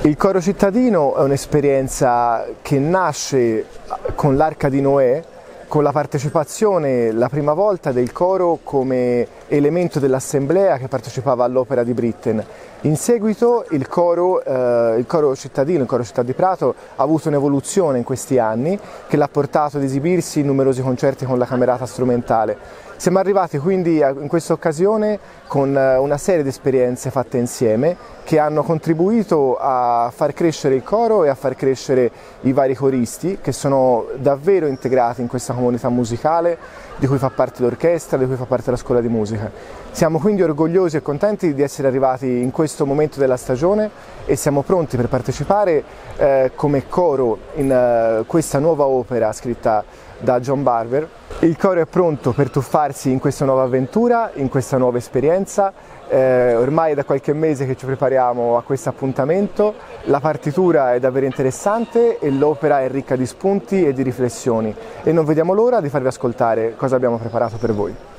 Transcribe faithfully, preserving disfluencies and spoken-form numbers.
Il coro cittadino è un'esperienza che nasce con l'Arca di Noè, con la partecipazione la prima volta del coro come elemento dell'assemblea che partecipava all'opera di Britten. In seguito il coro, eh, il coro cittadino, il coro Città di Prato, ha avuto un'evoluzione in questi anni che l'ha portato ad esibirsi in numerosi concerti con la camerata strumentale. Siamo arrivati quindi in questa occasione con una serie di esperienze fatte insieme che hanno contribuito a far crescere il coro e a far crescere i vari coristi che sono davvero integrati in questa comunità musicale di cui fa parte l'orchestra, di cui fa parte la scuola di musica. Siamo quindi orgogliosi e contenti di essere arrivati in questo momento della stagione e siamo pronti per partecipare eh, come coro in uh, questa nuova opera scritta da John Barber. Il coro è pronto per tuffarsi in questa nuova avventura, in questa nuova esperienza. Eh, ormai è da qualche mese che ci prepariamo a questo appuntamento. La partitura è davvero interessante e l'opera è ricca di spunti e di riflessioni e non vediamo l'ora di farvi ascoltare cosa abbiamo preparato per voi.